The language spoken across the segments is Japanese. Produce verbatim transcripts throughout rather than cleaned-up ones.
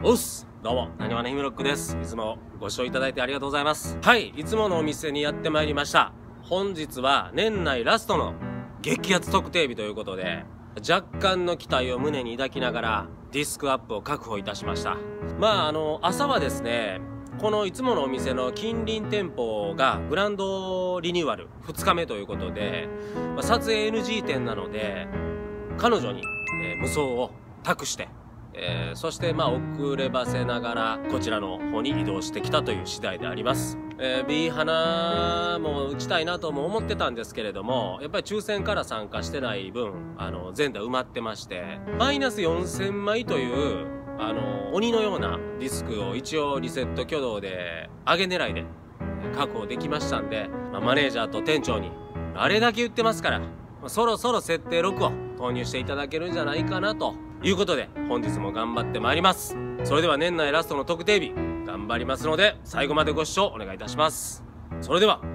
おっす、どうもなにわのひみロックです。いつもご視聴いただいてありがとうございます。はい、いつものお店にやってまいりました。本日は年内ラストの激アツ特定日ということで、若干の期待を胸に抱きながらディスクアップを確保いたしました。まああの朝はですね、このいつものお店の近隣店舗がグランドリニューアルふつかめということで、まあ、撮影 エヌジー 店なので彼女に、えー、無双を託して、えー、そしてまあ遅ればせながらこちらの方に移動してきたという次第であります。えー、ビー花も打ちたいなとも思ってたんですけれども、やっぱり抽選から参加してない分あの全打埋まってまして、マイナスよんせんまいというあの鬼のようなディスクを一応リセット挙動で上げ狙いで確保できましたんで、まあ、マネージャーと店長にあれだけ言ってますから、まあ、そろそろ設定ろくを投入していただけるんじゃないかなということで、本日も頑張ってまいります。それでは年内ラストの特定日頑張りますので、最後までご視聴お願いいたします。それでは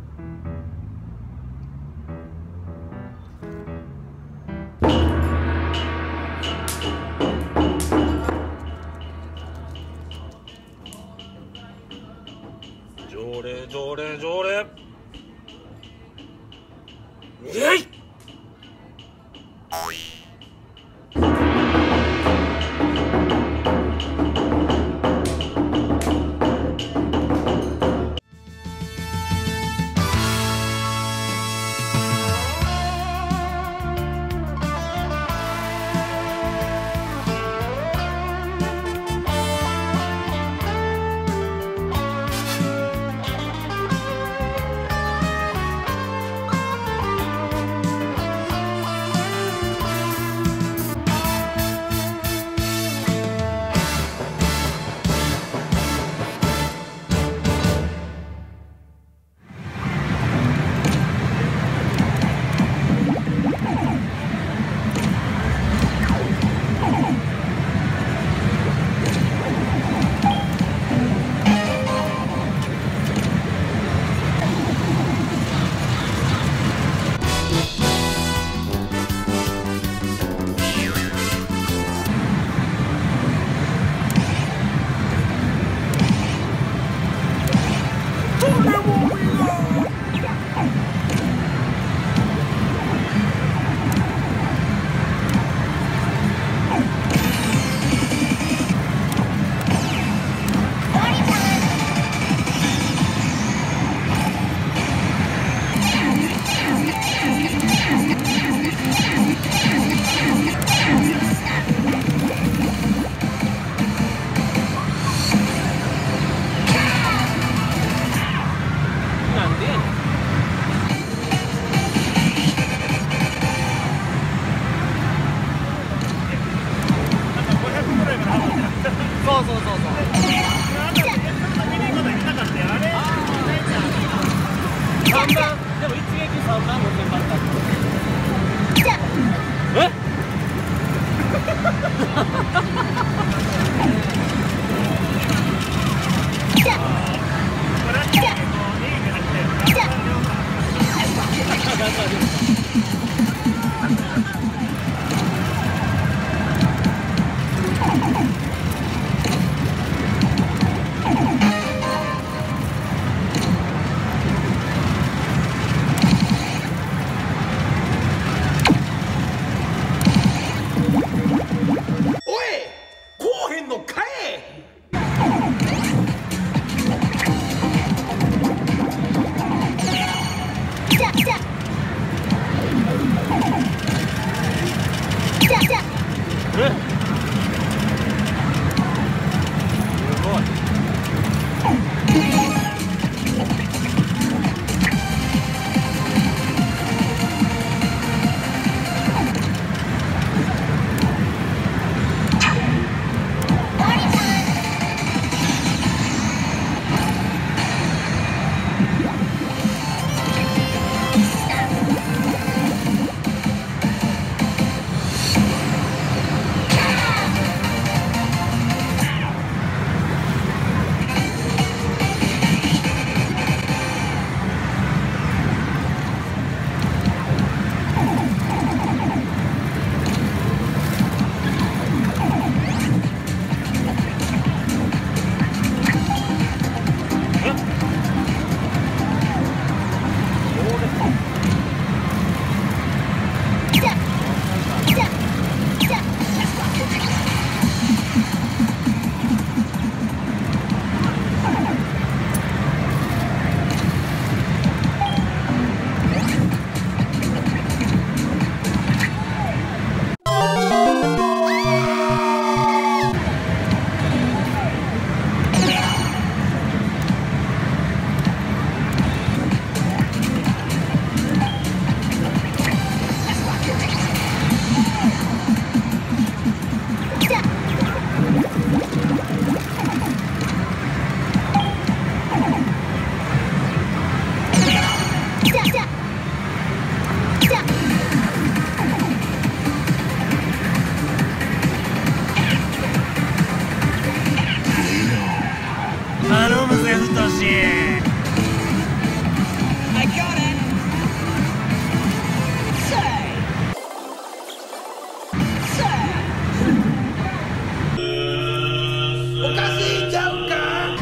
条例条例条例イエイ。 shit. I got it. Say. Say. Okasi Joker.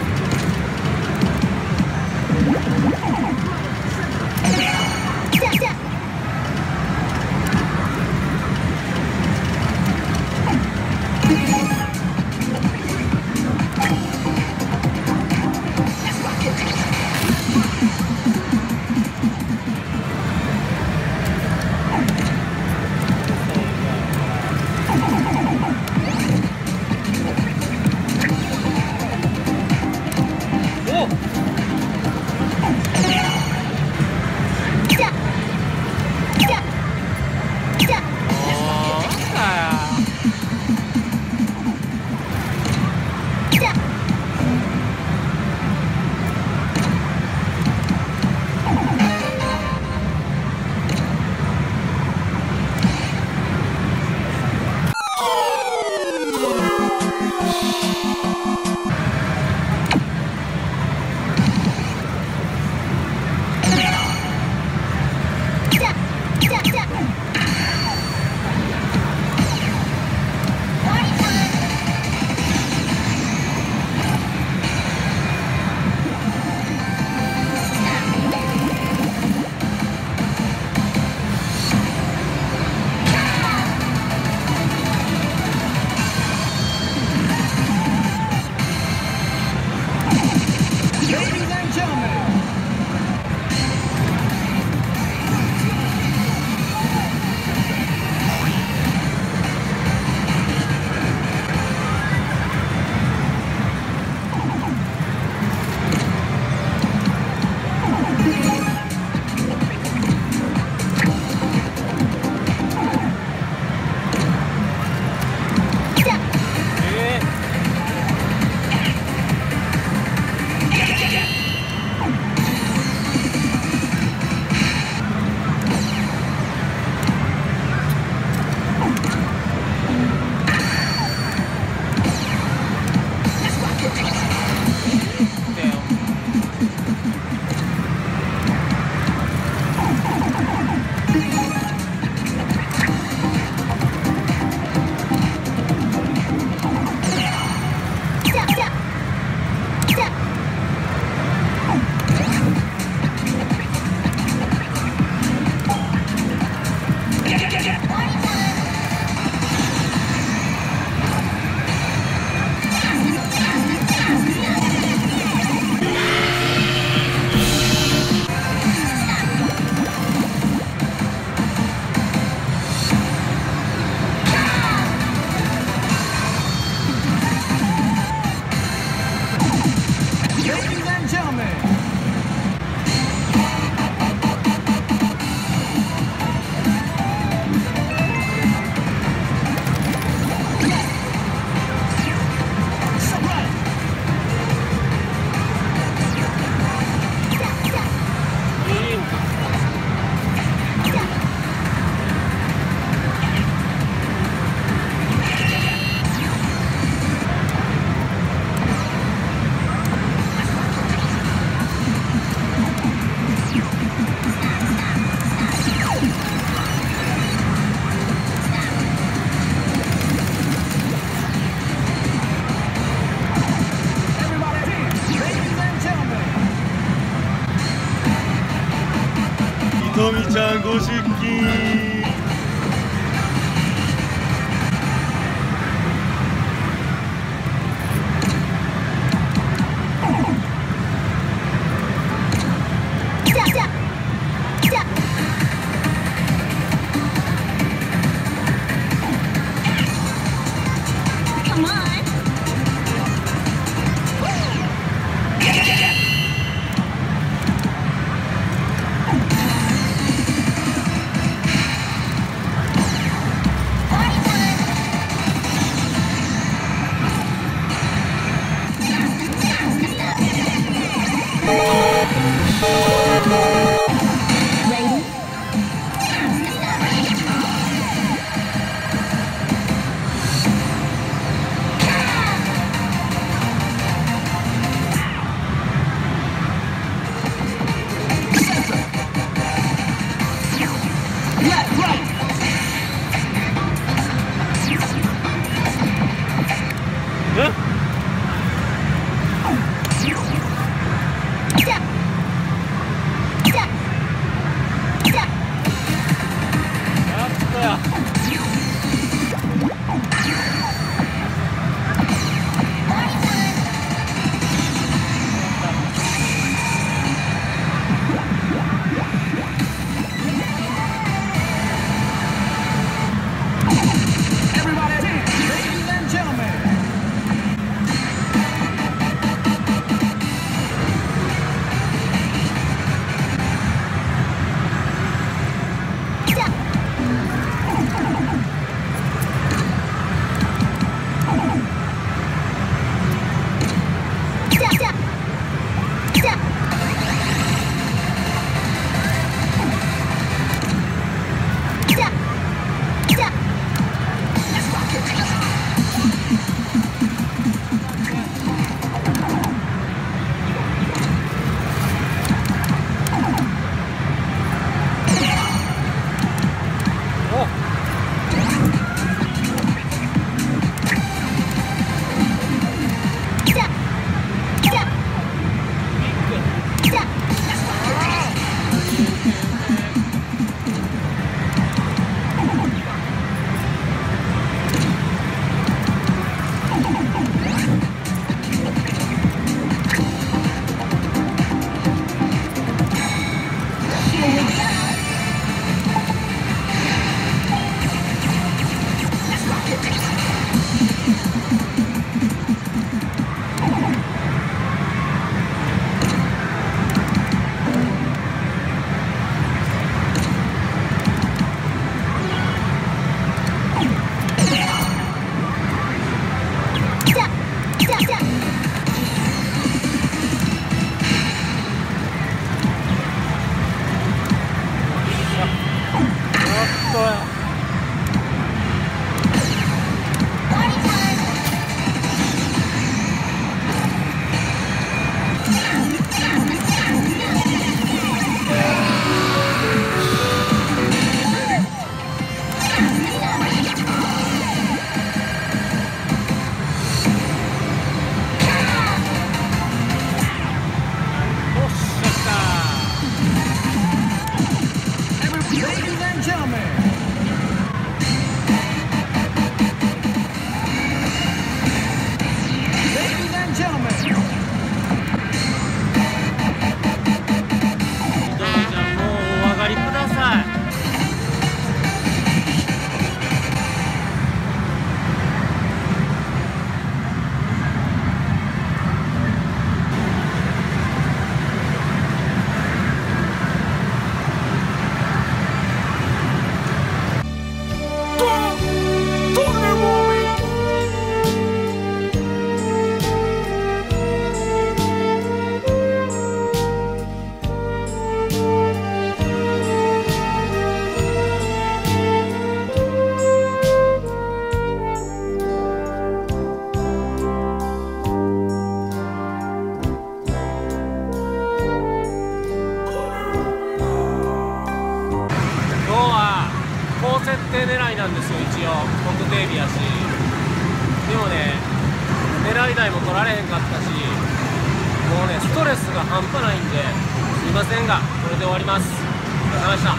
とみちゃんご出勤。 なんですよ、一応特定日やし。でもね、狙い台も取られへんかったし、もうねストレスが半端ないんで、すいませんがこれで終わります。お疲れ様でした。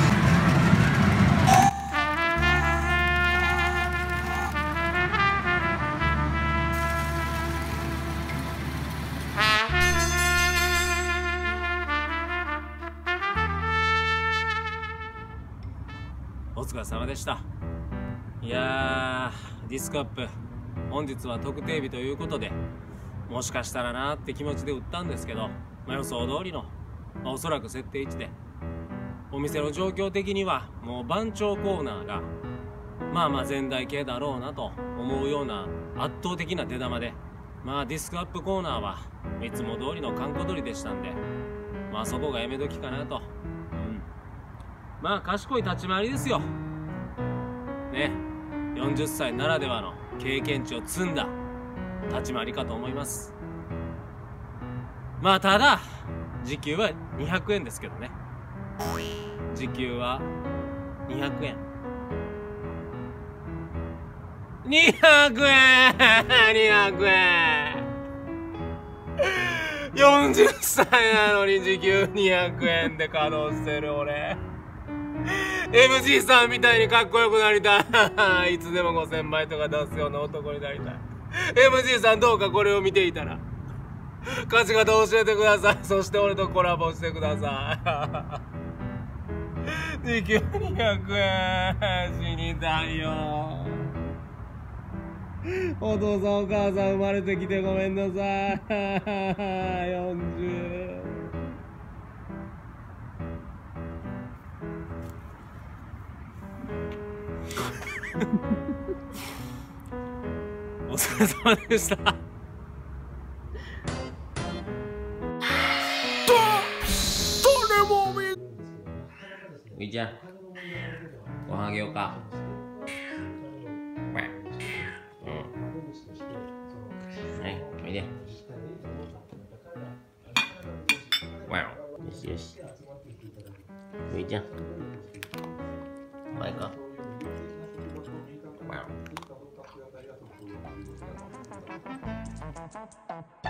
お疲れ様でした。いやー、ディスクアップ本日は特定日ということで、もしかしたらなーって気持ちで打ったんですけど、まあ、予想通りの、まあ、おそらく設定位置で、お店の状況的にはもう番長コーナーがまあまあ前台系だろうなと思うような圧倒的な出玉で、まあディスクアップコーナーはいつも通りの閑古鳥でしたんで、まあそこがやめ時かなと。まあ賢い立ち回りですよね。よんじゅっさいならではの経験値を積んだ立ち回りかと思います。まあただ時給はにひゃくえんですけどね。時給はにひゃくえん。 にひゃくえんにひゃくえんよんじゅっさいなのに時給にひゃくえんで稼働してる俺。エムジー さんみたいにかっこよくなりたい。いつでもごせんまいとか出すような男になりたい。エムジー さんどうかこれを見ていたら勝ち方教えてください。そして俺とコラボしてください。時給にひゃくえん死にたいよ。お父さんお母さん生まれてきてごめんなさい。よんじゅうお疲れ様でした。みーちゃん、ご飯あげようか。うん。はい、おいで。わお、よしよし。みーちゃん、まいか。わお。